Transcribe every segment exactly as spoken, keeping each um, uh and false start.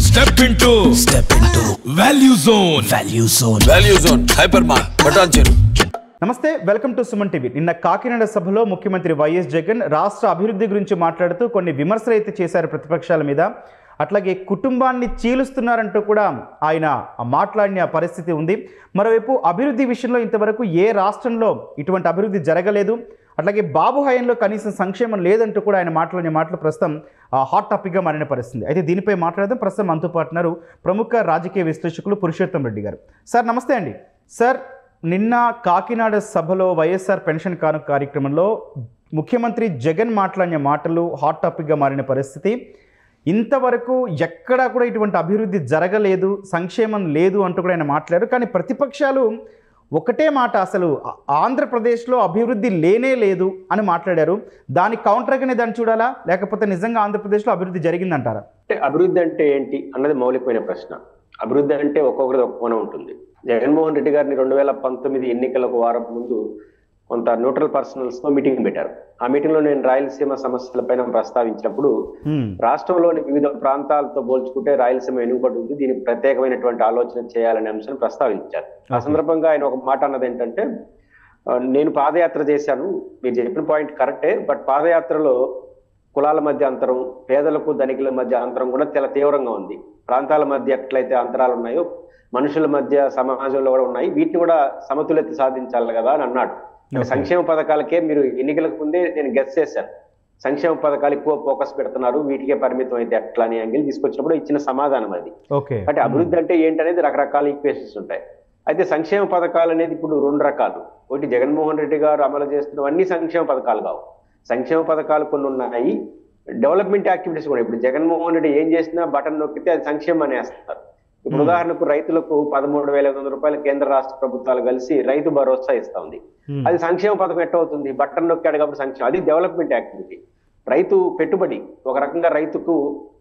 Step into Step into Value Zone Value Zone Value Zone Hypermart Patancheru. నమస్తే, welcome to Suman TV. నిన్న కాకినాడ సభలో ముఖ్యమంత్రి YS Jagan రాష్ట్ర అభివృద్ధి గురించి మాట్లాడుతూ కొన్ని విమర్శలు అయితే చేశారు ప్రతిపక్షాల మీద. అట్లాగే కుటుంబాన్ని చీలుస్తున్నారంటూ కూడా ఆయన మాట్లాడిన పరిస్థితి ఉంది. మరోవైపు అభివృద్ధి విషయంలో ఇంతవరకు ఏ రాష్ట్రంలో ఇటువంటి అభివృద్ధి జరగలేదు, అట్లాగే బాబు హయాంలో కనీసం సంక్షేమం లేదంటూ కూడా ఆయన మాట్లాడిన మాటలు ప్రస్తుతం హాట్ టాపిక్గా మారిన పరిస్థితి. అయితే దీనిపై మాట్లాడదాం. ప్రస్తుతం మనతో పాటున్నారు ప్రముఖ రాజకీయ విశ్లేషకులు పురుషోత్తం రెడ్డి గారు. సార్ నమస్తే అండి. సార్, నిన్న కాకినాడ సభలో వైఎస్ఆర్ పెన్షన్ కానుక కార్యక్రమంలో ముఖ్యమంత్రి జగన్ మాట్లాడిన మాటలు హాట్ టాపిక్గా మారిన పరిస్థితి. ఇంతవరకు ఎక్కడా కూడా ఇటువంటి అభివృద్ధి జరగలేదు, సంక్షేమం లేదు అంటూ కూడా ఆయన మాట్లాడారు. కానీ ప్రతిపక్షాలు ఒకటే మాట, అసలు ఆంధ్రప్రదేశ్లో అభివృద్ధి లేనే లేదు అని మాట్లాడారు. దాని కౌంటర్గానే దాన్ని చూడాలా, లేకపోతే నిజంగా ఆంధ్రప్రదేశ్లో అభివృద్ధి జరిగిందంటారా? అంటే అభివృద్ధి అంటే ఏంటి అన్నది మౌలికమైన ప్రశ్న. అభివృద్ధి అంటే ఒక్కొక్కరిది ఒక్కొక్కనే ఉంటుంది. జగన్మోహన్ రెడ్డి గారిని రెండు వేల పంతొమ్మిది ఎన్నికలకు వారం ముందు కొంత న్యూట్రల్ పర్సనల్స్ తో మీటింగ్ పెట్టారు. ఆ మీటింగ్ లో నేను రాయలసీమ సమస్యలపైన ప్రస్తావించినప్పుడు రాష్ట్రంలోని వివిధ ప్రాంతాలతో పోల్చుకుంటే రాయలసీమ వెనుకబడి ఉంది, దీనికి ప్రత్యేకమైనటువంటి ఆలోచన చేయాలనే అంశాన్ని ప్రస్తావించారు. ఆ సందర్భంగా ఆయన ఒక మాట అన్నది ఏంటంటే, నేను పాదయాత్ర చేశాను, మీరు చెప్పిన పాయింట్ కరెక్టే, బట్ పాదయాత్రలో కులాల మధ్య అంతరం, పేదలకు ధనికుల మధ్య అంతరం కూడా చాలా తీవ్రంగా ఉంది. ప్రాంతాల మధ్య ఎట్లయితే అంతరాలు ఉన్నాయో మనుషుల మధ్య సమాజంలో కూడా ఉన్నాయి, వీటిని కూడా సమతుల్యత సాధించాలి కదా అని అన్నాడు. సంక్షేమ పథకాలకే మీరు ఎన్నికలకు ముందే నేను గెస్ చేశాను, సంక్షేమ పథకాలు ఎక్కువ ఫోకస్ పెడుతున్నారు, వీటికే పరిమితం అయితే ఎట్లా అని యాంగిల్ తీసుకొచ్చినప్పుడు ఇచ్చిన సమాధానం అది. అంటే అభివృద్ధి అంటే ఏంటనేది రకరకాల ఈక్వేషన్స్ ఉంటాయి. అయితే సంక్షేమ పథకాలు అనేది ఇప్పుడు రెండు రకాలు. ఒకటి జగన్మోహన్ రెడ్డి గారు అమలు చేస్తున్నవన్నీ సంక్షేమ పథకాలు కావు. సంక్షేమ పథకాలు కొన్ని ఉన్నాయి, డెవలప్మెంట్ యాక్టివిటీస్ కూడా. ఇప్పుడు జగన్మోహన్ రెడ్డి ఏం చేసినా బటన్ నొక్కితే అది సంక్షేమం అనేస్తారు. ఇప్పుడు ఉదాహరణకు రైతులకు పదమూడు వేల ఐదు వందల రూపాయలు కేంద్ర రాష్ట్ర ప్రభుత్వాలు కలిసి రైతు భరోసా ఇస్తా ఉంది. అది సంక్షేమ పథకం ఎట్ట అవుతుంది? బటన్ నొక్కాడు కాబట్టి సంక్షేమం, అది డెవలప్మెంట్ యాక్టివిటీ. రైతు పెట్టుబడి, ఒక రకంగా రైతుకు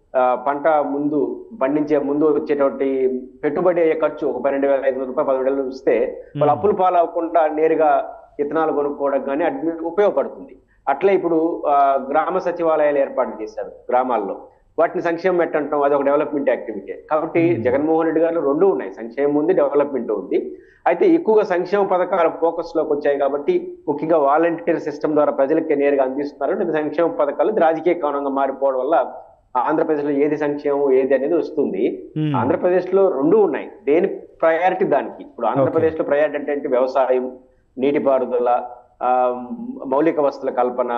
పంట ముందు పండించే ముందు వచ్చేటువంటి పెట్టుబడి అయ్యే ఖర్చు ఒక పన్నెండు వేల ఐదు వందల రూపాయలు పదమూడు వేలు ఇస్తే వాళ్ళు అప్పులు పాలవకుండా నేరుగా విత్తనాలు కొనుక్కోవడం కానీ అది ఉపయోగపడుతుంది. అట్లే ఇప్పుడు గ్రామ సచివాలయాలు ఏర్పాటు చేశారు గ్రామాల్లో, వాటిని సంక్షేమం ఎట్టంటాం, అది ఒక డెవలప్మెంట్ యాక్టివిటీ. కాబట్టి జగన్మోహన్ రెడ్డి గారు రెండు ఉన్నాయి, సంక్షేమం ఉంది, డెవలప్మెంట్ ఉంది. అయితే ఎక్కువగా సంక్షేమ పథకాలు ఫోకస్ లోకి వచ్చాయి కాబట్టి ముఖ్యంగా వాలంటీర్ సిస్టమ్ ద్వారా ప్రజలకి నేరుగా అందిస్తున్నారు. లేదా సంక్షేమ పథకాలు రాజకీయ కారణంగా మారిపోవడం వల్ల ఆంధ్రప్రదేశ్ లో ఏది సంక్షేమం ఏది అనేది వస్తుంది. ఆంధ్రప్రదేశ్ లో రెండు ఉన్నాయి, దేని ప్రయారిటీ దానికి. ఇప్పుడు ఆంధ్రప్రదేశ్ లో ప్రయారిటీ అంటే వ్యవసాయం, నీటిపారుదల, ఆ మౌలిక వసతుల కల్పన,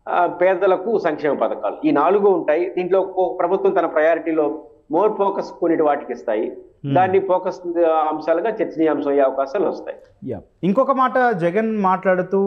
పేదలకు సంక్షేమ పథకాలు, ఈ నాలుగు ఉంటాయి. దీంట్లో ప్రభుత్వం తన ప్రయారిటీలో మోర్ ఫోకస్ కొన్నిటి వాటికి ఇస్తాయి, దాన్ని ఫోకస్ అంశాలుగా చర్చనీయాంశం అయ్యే అవకాశాలు వస్తాయి. ఇంకొక మాట జగన్ మాట్లాడుతూ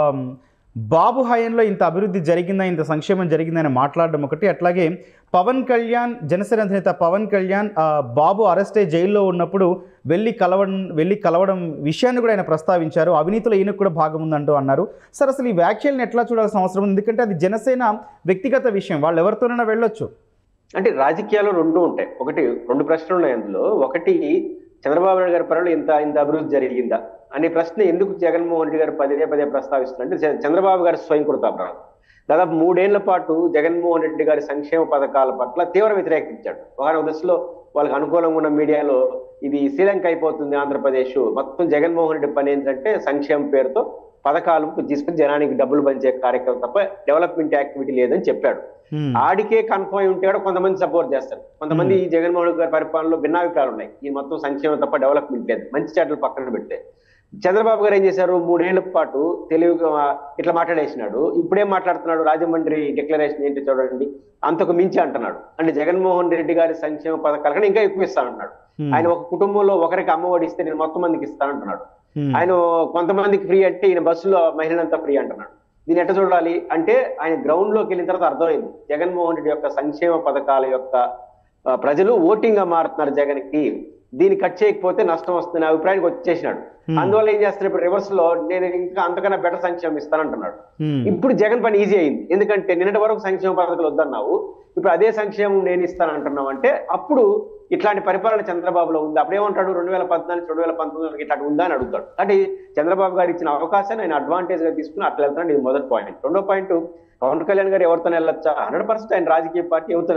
బాబు హయాంలో ఇంత అభివృద్ధి జరిగిందా, ఇంత సంక్షేమం జరిగిందని మాట్లాడడం ఒకటి. అట్లాగే పవన్ కళ్యాణ్, జనసేన అధినేత పవన్ కళ్యాణ్ బాబు అరెస్ట్ అయ్యి జైల్లో ఉన్నప్పుడు వెళ్ళి కలవడం వెళ్ళి కలవడం విషయాన్ని కూడా ఆయన ప్రస్తావించారు. అవినీతిలో ఈయనకు కూడా భాగం ఉందంటూ అన్నారు. సార్, అసలు ఈ వ్యాఖ్యలను ఎట్లా చూడాల్సిన అవసరం ఉంది? ఎందుకంటే అది జనసేన వ్యక్తిగత విషయం, వాళ్ళు ఎవరితోనైనా వెళ్ళొచ్చు. అంటే రాజకీయాలు రెండు ఉంటాయి. ఒకటి రెండు ప్రశ్నలు ఉన్నాయి అందులో. ఒకటి, చంద్రబాబు నాయుడు గారి పనులు ఇంత ఇంత అభివృద్ధి జరిగిందా అనే ప్రశ్న ఎందుకు జగన్మోహన్ రెడ్డి గారు పదే పదే ప్రస్తావిస్తున్నారంటే, చంద్రబాబు గారి స్వయంకృతాపరాధం. దాదాపు మూడేళ్ల పాటు జగన్మోహన్ రెడ్డి గారి సంక్షేమ పథకాల పట్ల తీవ్ర వ్యతిరేకించాడు. ఒక దశలో వాళ్ళకి అనుకూలంగా ఉన్న మీడియాలో ఇది శ్రీలంక అయిపోతుంది ఆంధ్రప్రదేశ్, మొత్తం జగన్మోహన్ రెడ్డి పని ఏంటంటే సంక్షేమ పేరుతో పథకాలు తీసుకుని జనానికి డబ్బులు పంచే కార్యక్రమం తప్ప డెవలప్మెంట్ యాక్టివిటీ లేదని చెప్పాడు. ఆడికే కన్ఫర్మ్ ఉంటే కూడా కొంతమంది సపోర్ట్ చేస్తారు, కొంతమంది ఈ జగన్మోహన్ గారి పరిపాలనలో భిన్నాభిప్రాయాలు ఉన్నాయి, ఈ మొత్తం సంక్షేమం తప్ప డెవలప్మెంట్ లేదు, మంచి చెడ్డలు పక్కన పెడితే. చంద్రబాబు గారు ఏం చేశారు, మూడేళ్ల పాటు తెలివిగా ఇట్లా మాట్లాడేసినాడు. ఇప్పుడేం మాట్లాడుతున్నాడు, రాజమండ్రి డిక్లరేషన్ ఏంటి చూడండి, అంతకు మించి అంటున్నాడు. అంటే జగన్మోహన్ రెడ్డి గారి సంక్షేమ పథకాల కన్నా ఇంకా ఎక్కువ ఇస్తానంటున్నాడు. ఆయన ఒక కుటుంబంలో ఒకరికి అమ్మఒడి ఇస్తే నేను మొత్తం మందికి ఇస్తానంటున్నాడు. ఆయన కొంతమందికి ఫ్రీ అంటే ఈయన బస్సులో మహిళలంతా ఫ్రీ అంటున్నాడు. దీన్ని ఎట్ట చూడాలి అంటే, ఆయన గ్రౌండ్ లోకి వెళ్ళిన తర్వాత అర్థమైంది జగన్మోహన్ రెడ్డి యొక్క సంక్షేమ పథకాల యొక్క ప్రజలు ఓటింగ్ గా మారుతున్నారు జగన్ కి, దీన్ని కట్ చేయకపోతే నష్టం వస్తుంది అభిప్రాయానికి వచ్చేసినాడు. అందువల్ల ఏం చేస్తారు, ఇప్పుడు రివర్స్ లో నేను ఇంకా అంతకన్నా బెటర్ సంక్షేమం ఇస్తానంటున్నాడు. ఇప్పుడు జగన్ పని ఈజీ అయింది, ఎందుకంటే నిన్నటి వరకు సంక్షేమ పథకాలు వద్దన్నావు, ఇప్పుడు అదే సంక్షేమం నేను ఇస్తానంటున్నావు అంటే అప్పుడు ఇట్లాంటి పరిపాలన చంద్రబాబులో ఉంది. అప్పుడేమంటాడు, రెండు వేల పద్నాలుగు రెండు వేల పంతొమ్మిది ఇట్లా ఉందా అని అడుగుతాడు. అంటే చంద్రబాబు గారు ఇచ్చిన అవకాశాన్ని ఆయన అడ్వాంటేజ్ గా తీసుకుని అట్లా వెళ్తున్నాడు. ఇది మొదటి పాయింట్. రెండో పాయింట్, పవన్ కళ్యాణ్ గారు ఎవరితో వెళ్ళొచ్చా? హండ్రెడ్ పర్సెంట్ ఆయన రాజకీయ పార్టీ ఎవరితో వెళ్ళొచ్చు.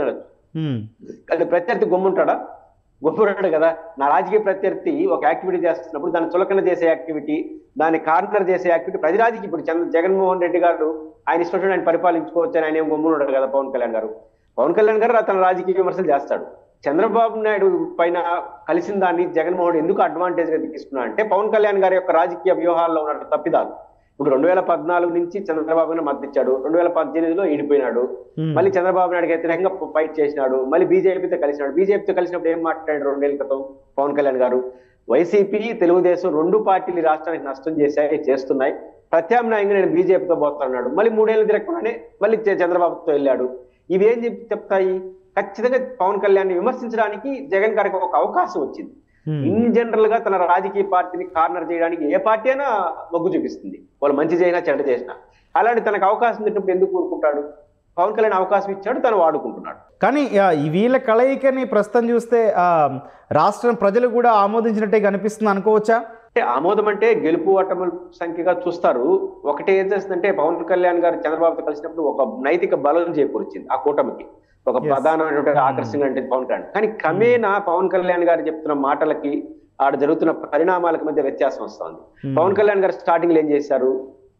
అది ప్రత్యర్థి గమ్ముంటాడా? గొప్పడు కదా. నా రాజకీయ ప్రత్యర్థి ఒక యాక్టివిటీ చేస్తున్నప్పుడు దాన్ని చులకన చేసే యాక్టివిటీ, దాన్ని కార్నర్ చేసే యాక్టివిటీ ప్రతి రాజకీయ ఇప్పుడు చంద్ర జగన్మోహన్ రెడ్డి గారు ఆయన ఇష్టం ఆయన పరిపాలించుకోవచ్చు అని ఆయన ఏం గమ్మున్నాడు కదా. పవన్ కళ్యాణ్ గారు పవన్ కళ్యాణ్ గారు తన రాజకీయ విమర్శలు చేస్తాడు. చంద్రబాబు నాయుడు పైన కలిసిన దాన్ని జగన్మోహన్ ఎందుకు అడ్వాంటేజ్ గా తీసుకున్నా అంటే పవన్ కళ్యాణ్ గారి యొక్క రాజకీయ వ్యూహాల్లో ఉన్న తప్పిదాలు. ఇప్పుడు రెండు వేల పద్నాలుగు నుంచి చంద్రబాబు నాయుడు మద్దతు ఇచ్చాడు, రెండు వేల పద్దెనిమిదిలో ఈడిపోయినాడు, మళ్ళీ చంద్రబాబు నాయుడుకి వ్యతిరేకంగా ఫైట్ చేసినాడు, మళ్ళీ బీజేపీతో కలిసినాడు. బీజేపీతో కలిసినప్పుడు ఏం మాట్లాడాడు రెండేళ్ల క్రితం పవన్ కళ్యాణ్ గారు? వైసీపీ తెలుగుదేశం రెండు పార్టీలు రాష్ట్రానికి నష్టం చేశాయి, చేస్తున్నాయి, ప్రత్యామ్నాయంగా నేను బీజేపీతో పోతున్నాడు. మళ్ళీ మూడేళ్ళు తిరగకుండానే మళ్ళీ చంద్రబాబుతో వెళ్ళాడు. ఇవి ఏం చెప్తాయి? ఖచ్చితంగా పవన్ కళ్యాణ్ విమర్శించడానికి జగన్ గారికి ఒక అవకాశం వచ్చింది. ఇన్ జనరల్ గా తన రాజకీయ పార్టీని కార్నర్ చేయడానికి ఏ పార్టీ అయినా మొగ్గు చూపిస్తుంది, వాళ్ళు మంచి చేసినా చెడ్డ చేసినా. అలాంటి తనకు అవకాశం ఇచ్చినప్పుడు ఎందుకు కోరుకుంటాడు? పవన్ కళ్యాణ్ అవకాశం ఇచ్చాడు, తను వాడుకుంటున్నాడు. కానీ వీళ్ళ కలయికని ప్రస్తుతం చూస్తే రాష్ట్రం ప్రజలు కూడా ఆమోదించినట్టే కనిపిస్తుంది అనుకోవచ్చా? అంటే ఆమోదం అంటే గెలుపు ఓటముల సంఖ్యగా చూస్తారు. ఒకటి ఏం చేస్తుందంటే పవన్ కళ్యాణ్ గారు చంద్రబాబుతో కలిసినప్పుడు ఒక నైతిక బలం చేకూర్చింది ఆ కూటమికి, ఒక ప్రధానమైనటువంటి ఆకర్షణ అంటే పవన్ కళ్యాణ్. కానీ క్రమేణా పవన్ కళ్యాణ్ గారు చెప్తున్న మాటలకి ఆడ జరుగుతున్న పరిణామాలకు మధ్య వ్యత్యాసం వస్తుంది. పవన్ కళ్యాణ్ గారు స్టార్టింగ్ లో ఏం చేశారు?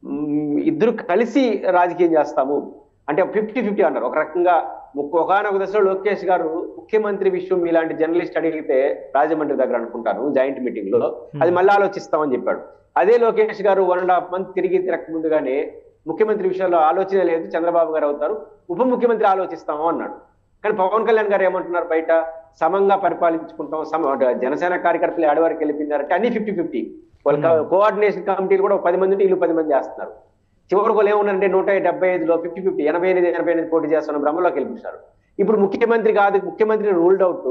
ఇద్దరు కలిసి రాజకీయం చేస్తాము అంటే ఫిఫ్టీ ఫిఫ్టీ అన్నారు. ఒక రకంగా ఒకనొక దశలో లోకేష్ గారు ముఖ్యమంత్రి విషయం ఇలాంటి జర్నలిస్ట్ అడిగితే రాజమండ్రి దగ్గర అనుకుంటాను జాయింట్ మీటింగ్ లో అది మళ్ళీ ఆలోచిస్తామని చెప్పాడు. అదే లోకేష్ గారు వన్ అండ్ హాఫ్ మంత్ తిరిగి తిరగక ముందుగానే ముఖ్యమంత్రి విషయంలో ఆలోచన లేదు, చంద్రబాబు గారు అవుతారు, ఉప ముఖ్యమంత్రి ఆలోచిస్తాము అన్నాడు. కానీ పవన్ కళ్యాణ్ గారు ఏమంటున్నారు? బయట సమంగా పరిపాలించుకుంటాం, సమ జనసేన కార్యకర్తలు ఆడవారికి వెళ్ళిపోయినారంటే అన్ని ఫిఫ్టీ ఫిఫ్టీ. వాళ్ళ కోఆర్డినేషన్ కమిటీలు కూడా పది మంది వీళ్ళు పది మంది చేస్తున్నారు. చివరికి వాళ్ళు ఏమన్నారంటే నూట డెబ్బై ఐదులో ఫిఫ్టీ ఫిఫ్టీ ఎనభై ఎనిమిది ఎనభై ఎనిమిది పోటీ చేస్తున్న భ్రమలోకి వెళ్ళిపోయారు. ఇప్పుడు ముఖ్యమంత్రి కాదు, ముఖ్యమంత్రి రూల్డ్ అవుట్,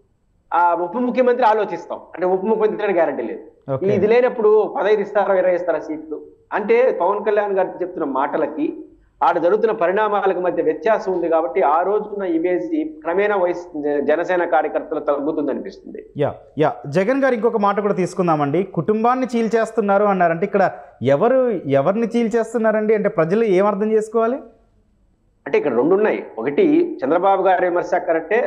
ఆ ఉప ముఖ్యమంత్రి ఆలోచిస్తాం అంటే ఉప ముఖ్యమంత్రి గ్యారంటీ లేదు. ఇది లేనప్పుడు పదహైదు ఇస్తారా ఇరవై ఇస్తారా సీట్లు అంటే పవన్ కళ్యాణ్ గారు చెప్తున్న మాటలకి ఆడ జరుగుతున్న పరిణామాలకు మధ్య వ్యత్యాసం ఉంది. కాబట్టి ఆ రోజున్న ఇమేజ్ క్రమేణా వయసు జనసేన కార్యకర్తలు తగ్గుతుంది అనిపిస్తుంది. యా యా జగన్ గారు ఇంకొక మాట కూడా తీసుకుందామండి. కుటుంబాన్ని చీల్చేస్తున్నారు అన్నారంటే ఇక్కడ ఎవరు ఎవరిని చీల్చేస్తున్నారండి అంటే ప్రజలు ఏం అర్థం చేసుకోవాలి? అంటే ఇక్కడ రెండు ఉన్నాయి. ఒకటి చంద్రబాబు గారి విమర్శ కరెక్టే,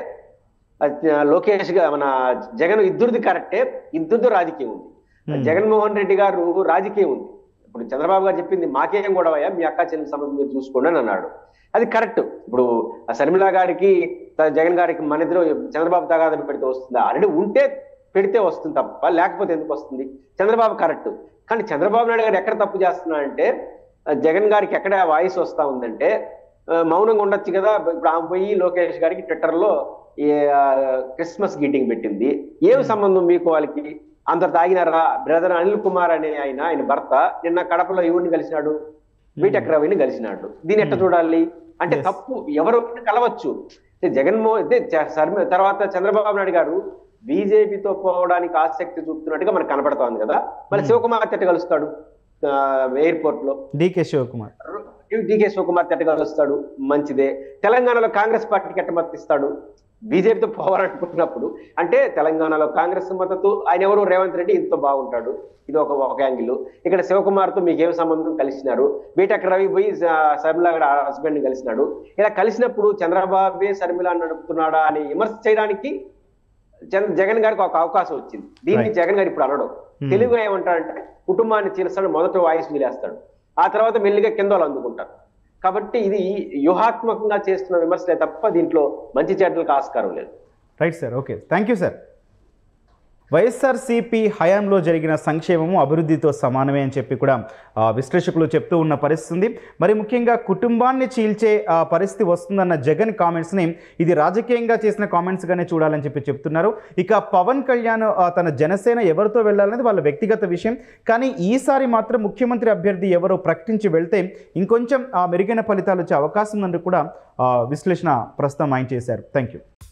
లోకేష్ గారు మన జగన్ ఇద్దరిది కరెక్టే, ఇద్దరితో రాజకీయం ఉంది. జగన్మోహన్ రెడ్డి గారు రాజకీయం ఉంది. ఇప్పుడు చంద్రబాబు గారు చెప్పింది మాకేం గొడవయ్యా, మీ అక్క చెల్లి సంబంధం మీరు చూసుకోండి అని అన్నాడు. అది కరెక్ట్. ఇప్పుడు శర్మిల గారికి జగన్ గారికి మన ఇద్దరు చంద్రబాబు తగాదని పెడితే వస్తుందా? ఆల్రెడీ ఉంటే పెడితే వస్తుంది తప్ప లేకపోతే ఎందుకు వస్తుంది? చంద్రబాబు కరెక్ట్. కానీ చంద్రబాబు నాయుడు గారు ఎక్కడ తప్పు చేస్తున్నాడంటే జగన్ గారికి ఎక్కడ వాయిస్ వస్తా ఉందంటే మౌనంగా ఉండొచ్చు కదా. ఇప్పుడు ఆమె పోయి లోకేష్ గారికి ట్విట్టర్ లో క్రిస్మస్ గ్రీటింగ్ పెట్టింది. ఏం సంబంధం మీకు వాళ్ళకి? అందరు తాగినారా? బ్రదర్ అనిల్ కుమార్ అనే ఆయన ఆయన భర్త నిన్న కడపలో ఎవరిని కలిసినాడు? బీటెక్ రవిని కలిసినాడు. దీన్ని ఎట్లా చూడాలి? అంటే తప్పు ఎవరు కలవచ్చు. జగన్మోహన్ తర్వాత చంద్రబాబు నాయుడు గారు బీజేపీతో పోవడానికి ఆసక్తి చూపుతున్నట్టుగా మనకు కనపడుతోంది కదా. మళ్ళీ శివకుమార్ ఎట్ట కలుస్తాడు ఎయిర్పోర్ట్ లో? డికే శివకుమార్ డికే శివకుమార్ ఎట్ట కలుస్తాడు? మంచిదే. తెలంగాణలో కాంగ్రెస్ పార్టీకి ఎట్ట మద్దతిస్తాడు? బీజేపీతో పోవాలనుకుంటున్నప్పుడు అంటే తెలంగాణలో కాంగ్రెస్ మద్దతు ఆయన ఎవరు? రేవంత్ రెడ్డి ఇంత బాగుంటాడు. ఇది ఒక ఒక యాంగిల్. ఇక్కడ శివకుమార్ తో మీకేం సంబంధం? కలిసినారు. బీటెక్ రవి పోయి శర్మిల హస్బెండ్ ని కలిసినాడు. ఇలా కలిసినప్పుడు చంద్రబాబే శర్మిల నడుపుతున్నాడా అని విమర్శ చేయడానికి జగన్ గారికి ఒక అవకాశం వచ్చింది. దీన్ని జగన్ గారు ఇప్పుడు అనడం తెలుగుగా ఏమంటాడంటే కుటుంబాన్ని చీలుస్తాడు, మొదట వాయిస్ వదిలేస్తాడు, ఆ తర్వాత మెల్లిగా కింద వాళ్ళు అందుకుంటారు. కాబట్టి ఇది వ్యూహాత్మకంగా చేస్తున్న విమర్శలే తప్ప దీంట్లో మంచి చెడ్డలకు ఆస్కారం లేదు. Right sir, okay, thank you sir. YSRCP హయాంలో జరిగిన సంక్షేమము అభివృద్ధితో సమానమే అని చెప్పి కూడా విశ్లేషకులు చెప్తూ ఉన్న పరిస్థితి ఉంది. మరి ముఖ్యంగా కుటుంబాన్ని చీల్చే పరిస్థితి వస్తుందన్న జగన్ కామెంట్స్ని ఇది రాజకీయంగా చేసిన కామెంట్స్గానే చూడాలని చెప్పి చెప్తున్నారు. ఇక పవన్ కళ్యాణ్ తన జనసేన ఎవరితో వెళ్ళాలనేది వాళ్ళ వ్యక్తిగత విషయం. కానీ ఈసారి మాత్రం ముఖ్యమంత్రి అభ్యర్థి ఎవరో ప్రకటించి వెళ్తే ఇంకొంచెం మెరుగైన ఫలితాలు వచ్చే అవకాశం ఉందని కూడా విశ్లేషణ ప్రస్తుతం ఆయన చేశారు. Thank you.